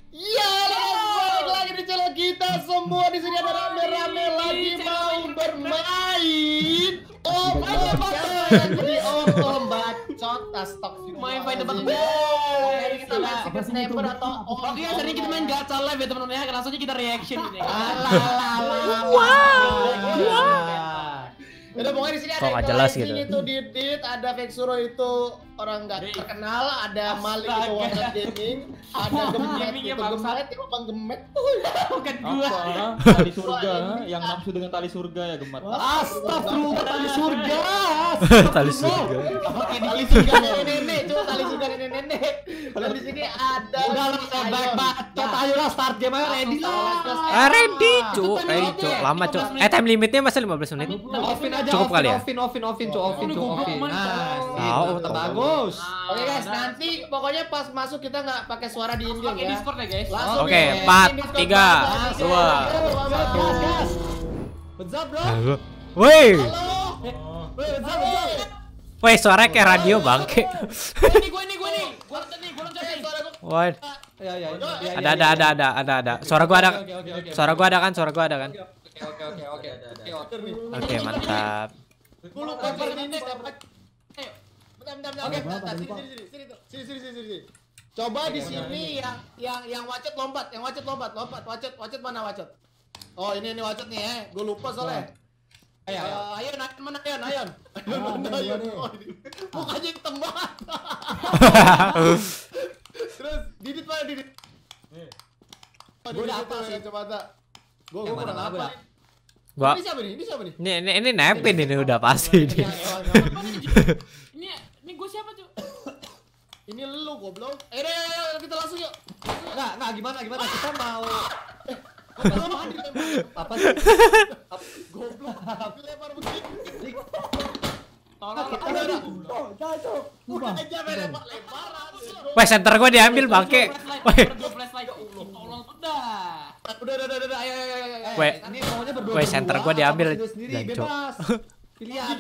Ya, balik lagi di channel kita semua di sini ada rame-rame lagi mau bermain. Oh, siapa yang jadi om bacot? Astagfirullah. Main fight depan. Kita main sniper atau Oke, sering kita main gacha live ya teman-teman ya. Langsung aja kita reaction ini. Udah pokoknya di sini ada kok nggak jelas gitu. Ini tuh Didit, ada Vexuro itu orang nggak terkenal, ada Malik itu Warnet Gaming, ada Gemet itu Gemet, itu Bang Gemet. Bukan gua. Tali surga, yang nafsu dengan tali surga ya Gemat. Astagfirullah, tali surga. Tali surga. Oke, tali surga nenek, coba tali surga nenek. Kalau di sini ada. Udah lah, baik bacot. Ayolah start game aja ready lah. Ready, cuk. Lama, cuk. Time limitnya masih 15 menit. Offin aja. Cukup kali ya? Offin. Tahu. Bagus. Oke guys, nanti pokoknya pas masuk kita nggak pakai suara di in-game Pakai ya. Discord ya guys. Langsung Oke, ya. 4, Discord 3, banget. 2. Gas. What's up, bro? Woi, What's up? woi suaranya kayak radio bangke. Gue nih. Gue loncat nih. Woi, Ya. ada. Suara gua ada. Suara gua ada kan? Oke. Oke, mantap. Gue lupa ini dapat. Bentar. Oke, sini. Coba di sini yang wacot lompat, Wacot mana wacot? Oh, ini wacot nih ya. Gue lupa soalnya. Ayo, mana Ayon? Mukanya hitam banget. Terus Didit mana Didit? Gue udah apa sih kacamata? Gue kurang apa? Gua Ini siapa nih? ini nepin ini udah pasti ini. Ini gue siapa cuy? Ini lu goblok. Ayo kita langsung yuk. Nggak gimana kita mau Apa sih? Goblok. Dilempar begini. tolong Udah aja lempar-lemparan. Woi, center gua diambil bangke. Woi, flashlight. Tolong udah. Udah. Ayo. Woi. Ini maunya berdua. Woi, center gua diambil. Sendiri Jancuk. bebas. Pilihan.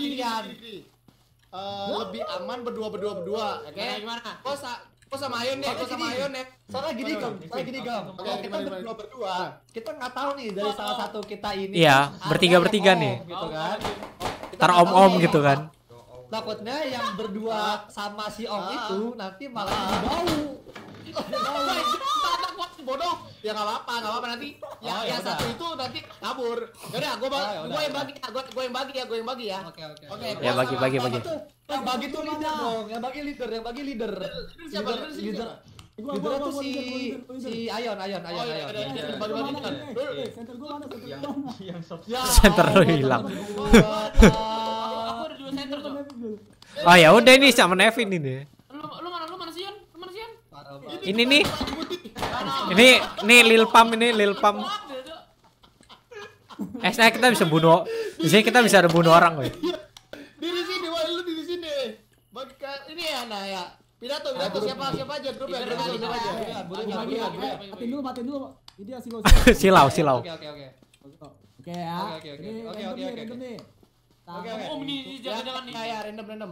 Lebih aman berdua. Oke. Gimana? Kok sama Ayon nih, Soalnya gini Gam. Kalau kita berdua, kita nggak tahu nih dari salah satu kita ini. Iya, ada bertiga yang nih. om, gitu kan. Kita Ntar nggak tahu om-om nih. gitu kan. Takutnya yang berdua sama si om itu nanti malah bau. bodoh. Ya nggak apa-apa nanti. Yang satu itu nanti kabur. Yaudah, gue yang bagi ya. Oke. Ya, bagi. Yang bagi tuh leader dong, yang bagi leader. Siapa Leader tuh si Ayon. Center lu hilang. Aku ada 2 center tuh. Oh ya udah ini sama Nevin ini. Lu mana sih Yon? Ini nih. Ini Lil Pam. Nah kita bisa bunuh. Di sini kita bisa bunuh orang, woi. Di sini, lu di sini. Ini ya, nah ya. Pidato siapa aja grup ya. Matiin dulu. Ini ya Silau. Oke ya. Oke. Random nih. Om ini jangan nih. Ya, random.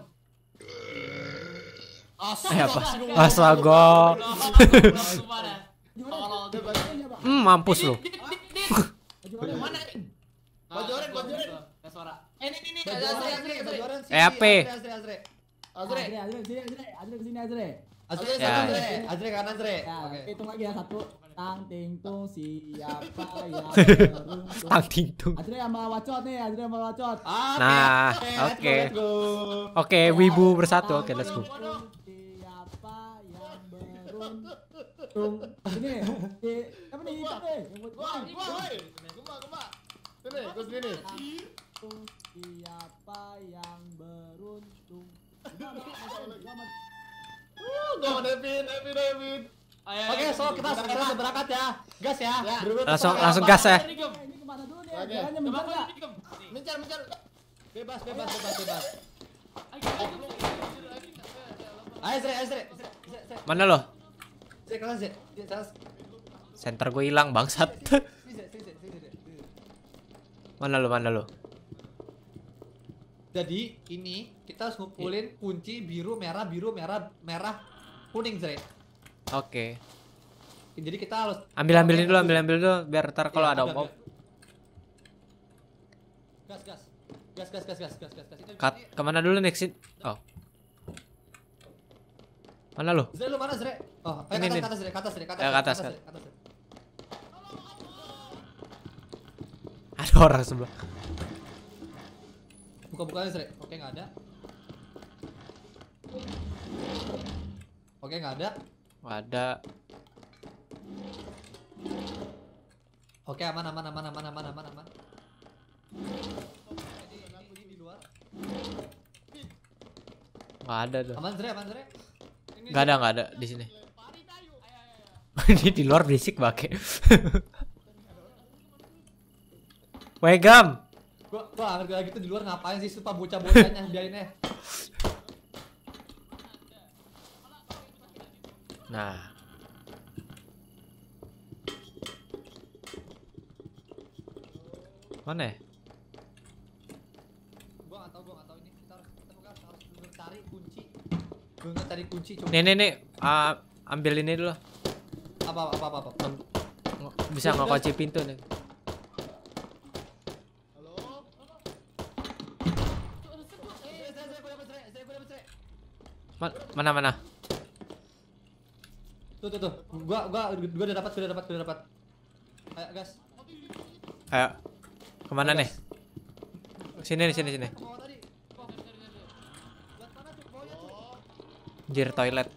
Apa? Astaga. Mampus lu. Mana nih? Bojoren. Suara. Ini. EP. Azre. Azre Ya. Azre kanan Azre. Ya, hitung lagi ya. 1. Tang ting tung siapa yang beruntung. Tang ting-tung. Azre sama Wacot nih, Nah, oke. Oke, wibu bersatu. Oke, let's go. Siapa yang beruntung. Ini. Apa nih? Gua. Sini. Siapa yang beruntung. Go David. Oke, so kita sekarang berangkat ya. Gas ya. Langsung gas ya. Ini kemana dulu nih? Jalannya mencar nggak? Mencar. Bebas. Ayo Azre. Mana lo? Azre kanan Azre. Center gue hilang bangsat. Mana lo? Jadi ini kita harus ngumpulin kunci biru merah kuning Zre. Oke. Jadi kita harus Ambil dulu biar ntar kalau ada om. Gas. Kemana dulu nih? Oh. Mana lu? Zre lu mana Zre? Oh, Ini. ke atas Zre. Ke atas. Ada orang sebelah. Buka-bukaan Zre. Oke, nggak ada. Nggak ada. Oke, aman. Ini di luar. Nggak ada tuh. Aman Zre. Nggak ada di sini. Ini di luar berisik bake. Wegam. Gua ngerti lagi tuh di luar ngapain sih sumpah bocah-bocahnya biarin aja. Nah. Mana ya? Gua nggak tahu ini kita harus cari kunci. Gua cari kunci coba. Nih. Ambil ini dulu. Apa? Bisa ngekunci pintu nih. Mana? Tuh. Gua udah dapat. Ayo, gas. Ayo. Kemana nih? Sini. Ke bawah tadi. Lihat mana tuh bawahnya tuh. Anjir, toilet.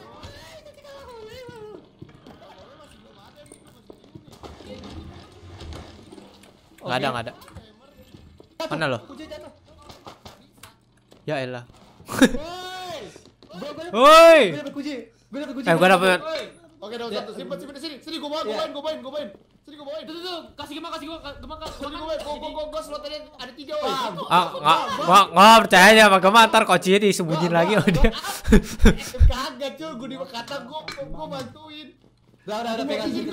Nggak ada. Mana lo? Kunci jatuh. Ya elah. Woi. Woi. Gua dapet kunci. Gua dapet. Oke, dong satu. Simpen sini gua bawain. Sini gua bawain. Tuh, kasih Gemang. Sini gua bawain. Go slot tadi ada 3 woi. Nggak percaya sama Gema, ntar kuncinya disembunyiin lagi sama dia. Kagak cuy, gua dikata gua bantuin. Udah pegang sini.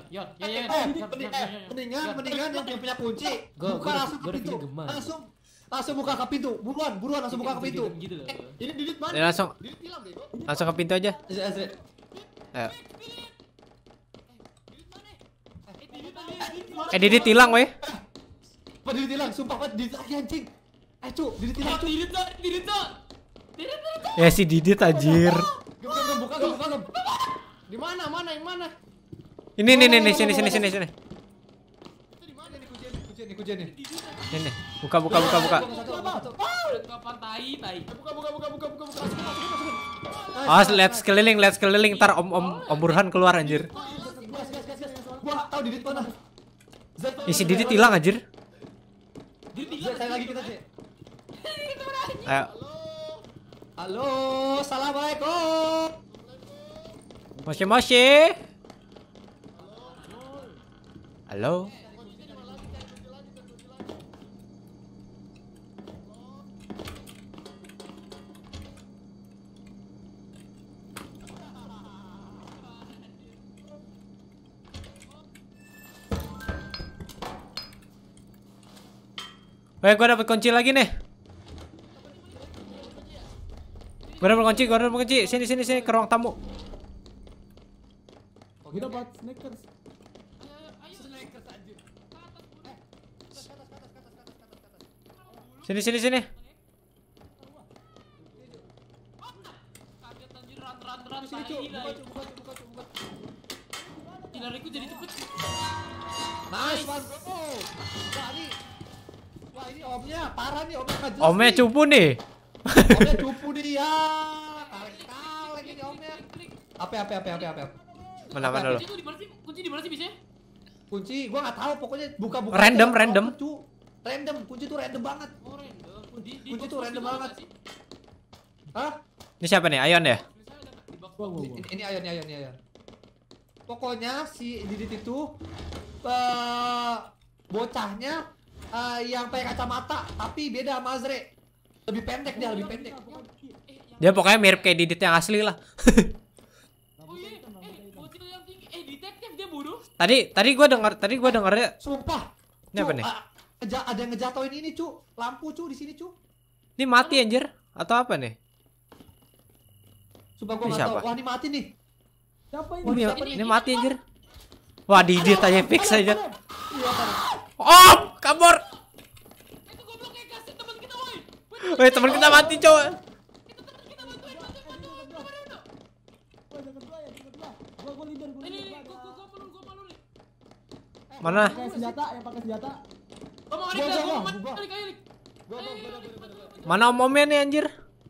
Mendingan yang punya kunci. Buka langsung ke pintu. Langsung buka ke pintu. Buruan langsung buka ke pintu. Ini Didit mana? Ya, langsung Didit hilang bego. ke pintu aja. Ayo. Didit hilang weh. Pak Didit hilang, sumpah Pak Didit lagi anjing. Didit hilang cu. Didit tuh. Ya si Didit anjir. Buka. Di mana? Yang mana? Ini sini. Itu di mana Ini kunci nih. Ini. Buka. Kapan tai. Buka. Awas, lihat sekeliling, ntar Om Burhan keluar anjir. Gua tahu Didit mana. Isi Didit hilang anjir. Saya lagi kita sih. Ayo. Halo, assalamualaikum. Moshi. Halo. Gua dapet kunci lagi nih. Gua dapet kunci. Sini ke ruang tamu. Gue dapat Snickers. Sini. Kaget anjir run tai. Lariku jadi cepet. Nice man bro. Wah ini omnya parah nih, omnya nggak jelas. Omnya cupu nih. Omnya cupu dia. Tarik ini omnya. Apa? Mana lo? Kunci di mana sih biasanya? Kunci gua nggak tahu, pokoknya buka-buka. Random. Random, kunci tuh random banget. Oh, random. Kunci tuh random banget. Hah? Ini siapa nih? Ayon ya? Gua. Ini Ayon. Pokoknya si Didit itu bocahnya yang pakai kacamata, tapi beda sama Azre. Lebih pendek. Dia pokoknya mirip kayak Didit yang asli lah. Oh iya, bocil yang tinggi. Detektif dia bodoh. Tadi gua dengarnya. Sumpah. Ini apa nih? Ada yang ngejatoin ini, cu. Lampu, cu, di sini, cu. Ini mati anjir atau apa nih? Sumpah gua Ini enggak tahu. siapa? Wah, ini mati nih. Siapa Oh, ini? ini mati anjir. Wah, Didit aja fix aja. Oh, kabur. Itu gobloknya kasih teman kita, woi. Woi, teman kita mati, cowok. Itu teman kita bantuin, bantuin. Gua leader, gua Ini leader. gua malu nih. Mana? Pakai senjata, yang pakai senjata. Ngomong ada Gua, gua gua. kali kali. Mana om-omnya nih anjir?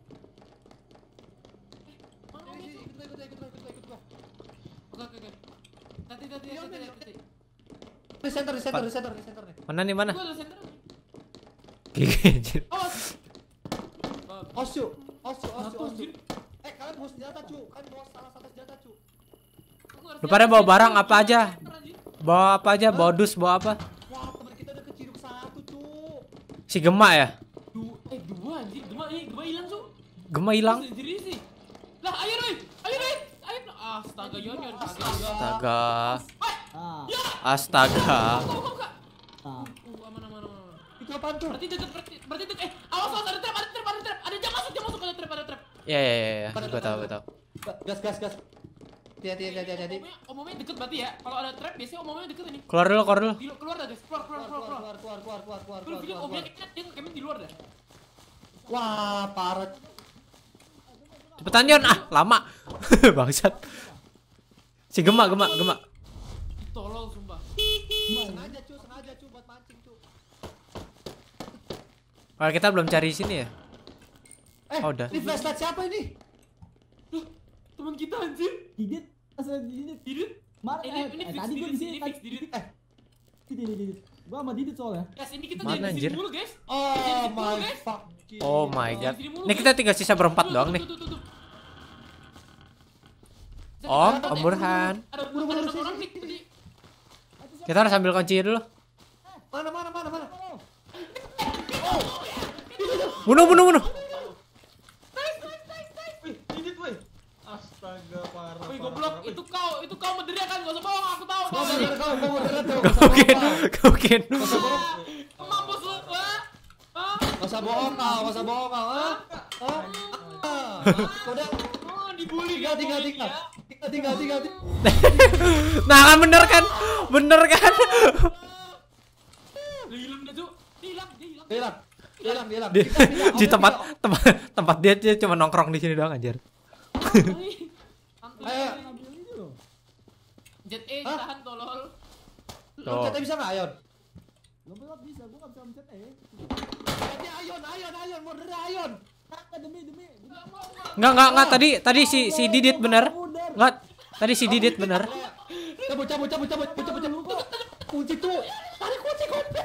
Oke. Tati. Di center nih. Mana nih mana? Gua ada center. Gigi anjir. Awas. Osyu. Anjir. Kalian bawa senjata, cu. Kalian bawa salah satu senjata, cu. Lu pada bawa barang apa aja? Bawa apa aja? Bawa dus, bawa apa? Wah, teman kita udah keciduk satu, cu. Si Gema ya? Dua anjir. Gema hilang, Su. Gema hilang. Sendiri sih. Lah, ayo, Roy. Ayo. Astaga, Yon. Astaga. Ah, Astaga. Kau enggak? ah. Aman. Itu apaan, cu? Berarti deket. Awas, ada trap. Ada jam masuk ada trap. Ya. Gua tahu. Gas. Hati-hati. Omongnya deket berarti ya. Kalau ada trap biasanya omongnya deket ini. Keluar dulu. Keluar dah, guys. Keluar. Tuh video omongnya kayaknya di luar dah. Wah, parah. Cepetan Yon, lama. Bangsat. Si Gema. Tolol sumpah. Sengaja cu buat mancing, cu. Oh, kita belum cari sini ya? Oh, udah. Ini flashlight siapa ini? Loh, teman kita anjir. Didit, asal Didit. Didit. Tadi gua di sini. Didit. Didit. Gua sama Didit soalnya. Guys, ini kita Mana, jadi anjir? sini mulu, guys. Oh my fuck. Oh my god. Ini kita tinggal sisa berempat doang nih. Tuh. Om Burhan. Ada orang nih tadi. Kita harus ambil kunci dulu. Mana? Bunuh. Didit, woi. Astaga, parah. Woi, goblok, itu kau menderia kan? Gak usah bohong, aku tahu kau. Kau kira. Mampus lu, wah. Gak usah bohong kau. Udah. Oh, dibully. Tinggal. Nah, kan bener kan? Hilang dah, Cuk. Hilang. Hilang. Di tempat dia cuma nongkrong di sini doang anjir. Ayo. Ambil ini loh. Jet tahan tolol. Kita bisa nggak, Ayon? Lompat bisa, gua nggak bisa mencet Ayon, murder Ayon. Demi. Enggak, tadi si Didit bener. Enggak, tadi si Didit bener. Cabut. Kunci tuh. Tarik kunci.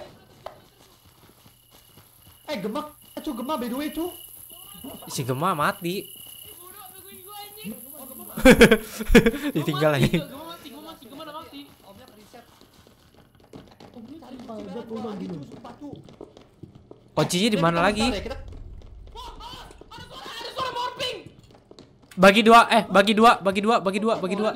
Gema by the way, cu. Si Gema mati. Bodoh, begoin gua anjing. Ditinggal lagi. Gua mati. Omnya reset. Dia pulang gitu. Kuncinya di mana lagi? Kita Ada suara morphing. Bagi dua. Bagi dua. Lu pada cepet enggak? Bagi dua.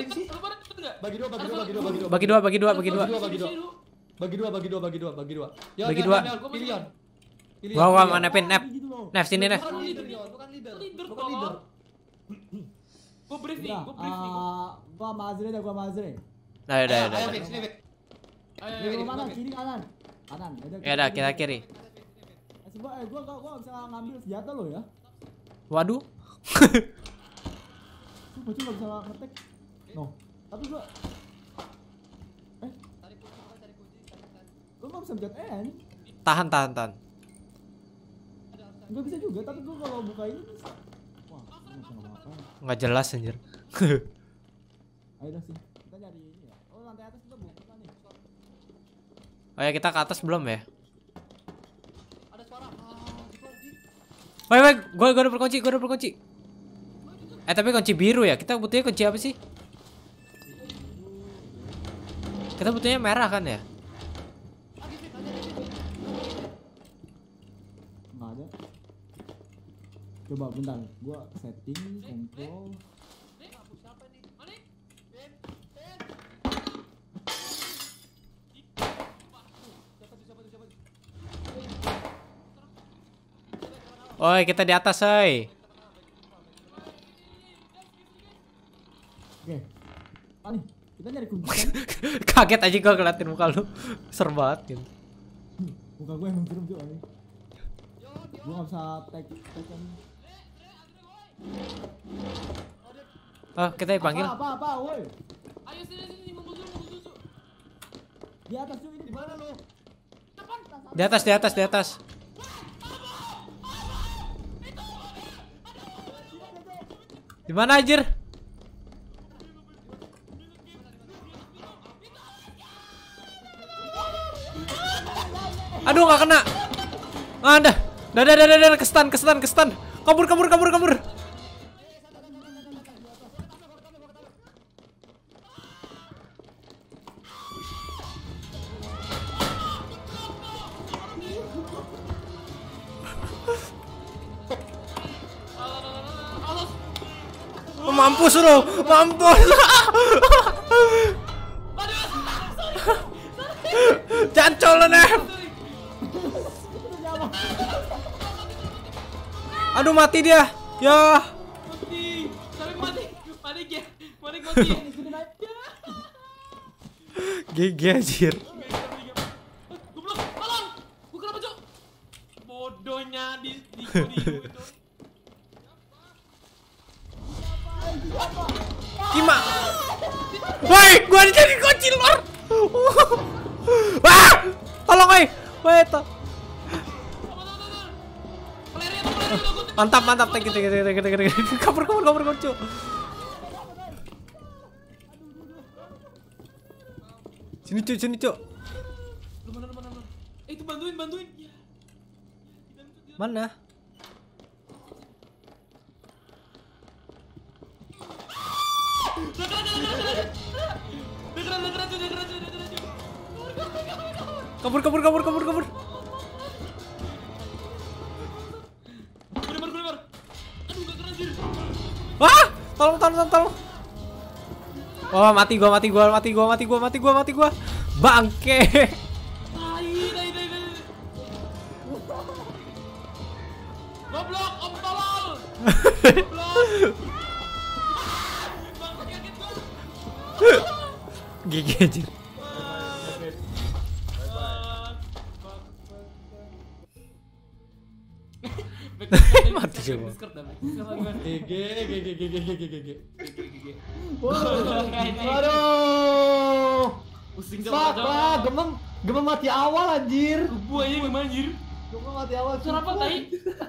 Bagi dua. Pilih. Gua mana nepin Nep. Nep sini Nep. Bukan leader. Gua brief nih. Gua sama Azre. Nah, udah. Ayo, Vic, sini, Vic. Ayo. Gua mana? Kiri kanan. Ya udah, kita kiri. Gua nggak bisa ngambil senjata lo ya. Waduh. Gua cuma bisa ngetek. No. Tapi gua gua nggak bisa mencet N. Tahan. Gak bisa juga, tapi gua kalau buka ini bisa. Wah, gua nggak bisa ngapa-ngapain. Nggak jelas anjir. Ayo dah sih, kita nyari ini ya. Oh, lantai atas kita buka nih. Oh ya, kita ke atas belum ya? Ada suara. Woi, gua udah berkunci. Tapi kunci biru ya. Kita butuhnya kunci apa sih? Kita butuhnya merah kan ya? Nggak ada. Coba bentar, gua setting control. Oi, kita di atas, oi. Oke, Kaget aja gua ngeliatin muka lu. Serem banget gitu. Muka gue emang serem cuy. Gue nggak bisa tag kan. Oh, kita dipanggil. Apa, woi. Ayo sini ngumpul dulu. Di atas cuy, ini di mana lo? Di atas. Di mana anjir? Aduh, nggak kena. Dah, kestan. Kabur. Mampus lu, Jancol lu, Nef. Aduh, mati dia. Ya. Mati. GG anjir. Goblok, tolong. Gua kenapa, Cok? Bodohnya di Kima. Woi, gua jadi kunci lor. Wah! Tolong, woi. Mantap. Thank you. Kabur, cu. Sini, cu. Mana? Itu bantuin. Ya. Mana? Kabur. Gulimar. Aduh, gak kena anjir. Wah! Tolong. Oh, mati gua. Bangke. Tai. Goblok, Om tolol. GG anjir. Mati semua. GG. Aduh. Pusing Fuck lah, gemem mati awal anjir. Kubu aja gimana anjir? Gemem mati awal. Suara apa tai?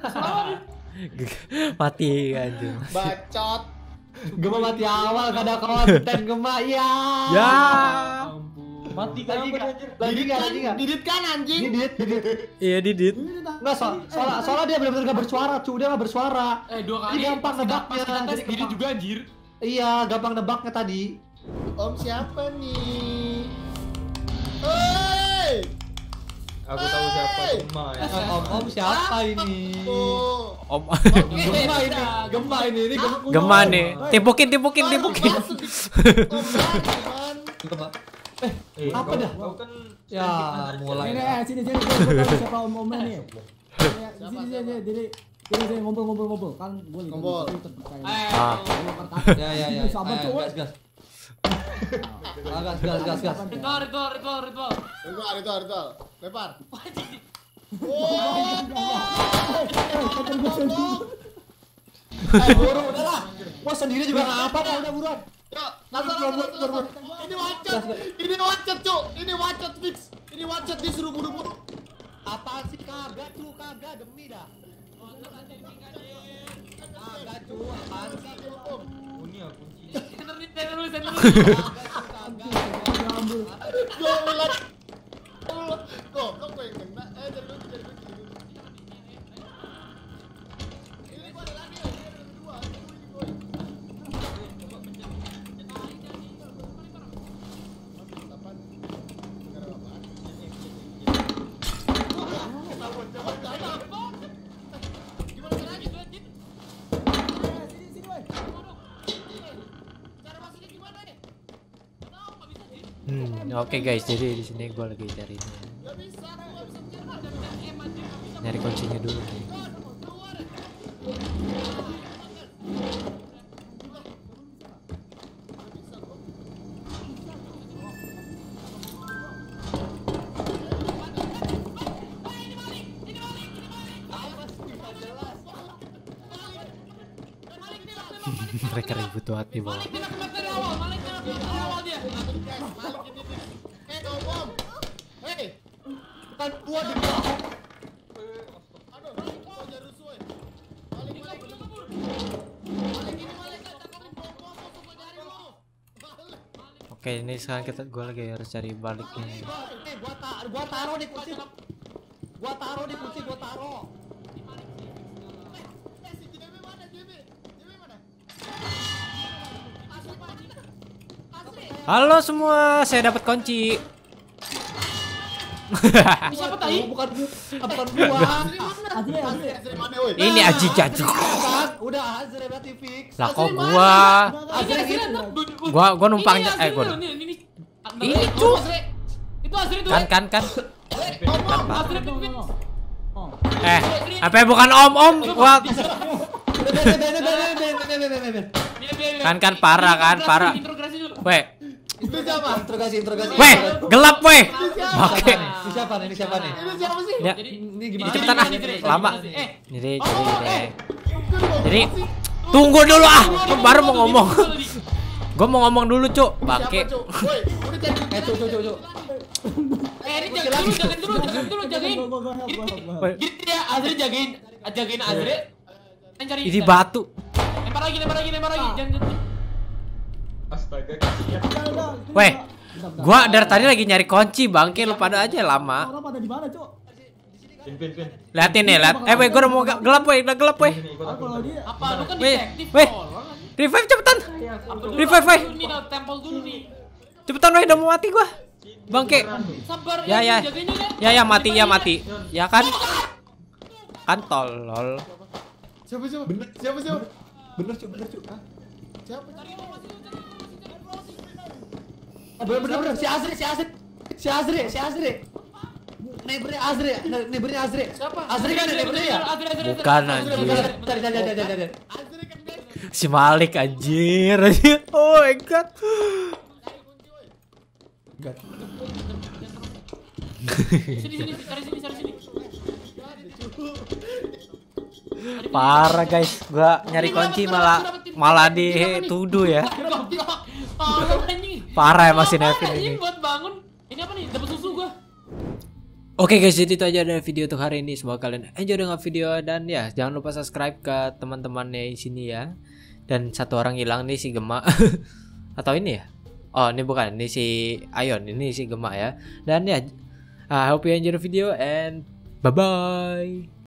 Mati anjir. Bacot. Gemem mati awal, gak ada konten Gema. Ya. Mati Lagi kenapa anjir? nggak? Didit kan anjing. Didit. Iya, Didit. Nggak, soalnya dia benar-benar nggak bersuara, dia nggak bersuara. 2 kali. Ini gampang nebaknya. Jadi diri juga anjir. Iya, gampang nebaknya tadi. Om siapa nih? Hei! Aku tahu siapa Gema ya. Om siapa ini? Oh. Om. Gema ini Gema nih. Timpukin. Om Gema. Apa dah? Kau kan Ya, mulai. Ini sini gue tahu siapa om-omnya nih. Sini ngobrol kan gue lihat Ngobrol. itu terpercaya. Ya. Sabar cuy. Gas. Gas. Ritual. Ritual. Lempar. Buru udahlah. Gua sendiri juga ngapa dah, udah buruan. Buruan. Ini wacet, Cuk. Ini wacet fix. Ini wacet disuruh buru-buru. Apaan sih kagak demi dah. Kagak cu, apaan sih? ini ya kunci. Center dulu. Gua ulat. Kok gue yang kena? Dari kunci. Ini gua ada lagi. Oke guys, jadi di sini gue lagi nyari kuncinya dulu nih. Mereka ribut banget di bawah. Malik kena kena dari awal, Malik kena kena dari awal dia. Bom. Hei. Kan gua di bawah. Aduh, kok jadi rusuh, woy. Malik. Malik ini Malik, cakarin bom gua cari lu. Malik. Oke, ini sekarang gue lagi harus cari baliknya. Gua taruh di kunci. Gua taruh di kunci, gua taruh. Si JB mana? JB mana? Halo semua, saya dapat kunci. Ini siapa tadi? Bukan gua. Azri. Azri mana, woy? Ini aji jaji. Kan udah Azri berarti fix. Lah kok gua Azri gua numpang gua. Ini cuk. Itu Azri tuh. Kan. Azri pimpin. Apa bukan om? Wah, kan parah. Interogasi dulu. Weh, Itu siapa? Interogasi. weh, gelap weh. Oke. Ini siapa nih? Ini siapa sih? Ya, Ini ini gimana? cepetan ah. Ini, Lama. eh. Jadi tunggu dulu ah. Gua baru mau ngomong. Gua mau ngomong dulu, Cuk. Bangke. Siapa, Cuk? Woy, udah cari. Cuk. Ini jangan dulu, jagain. Gini ya, Azri jagain Azri. Yang cari. Ini batu. Lempar lagi. Jangan. Astaga, kasihan. Weh, gua dari tadi lagi nyari kunci, bangke lu pada aja lama. Orang pada di mana, Cok? Pin. Liatin nih, lihat. Weh, gua udah mau gelap weh, udah gelap weh. Ini ikut aku. Kalau dia Apa lu kan Weh, detektif? weh. tolong. Revive cepetan. Apa dulu, Revive, weh. Ini tempel dulu nih. Cepetan weh, udah mau mati gua. Bangke. Sabar Ya. jagainya Ya mati. Ya kan? Kan tolol. Siapa? Bener. Siapa? Bener, Cuk. Hah? Siapa? Bener. Si Azri. Neighbornya Azri. Siapa? Azri kan neighbornya ya? Bukan anjir. Cari. Azri kan guys. Si Malik anjir. Oh my god. Sini, cari sini. Parah guys, gua nyari kunci malah dituduh ya. Parah emang si Nevin ini. Buat bangun. Ini apa nih? Dapat susu gua. Oke guys, jadi itu aja dari video untuk hari ini. Semoga kalian enjoy dengan video dan ya jangan lupa subscribe ke teman-temannya di sini ya. Dan satu orang hilang nih si Gema. Atau ini ya? Oh, ini bukan. Ini si Ayon, ini si Gema ya. Dan ya, I hope you enjoy the video and bye bye.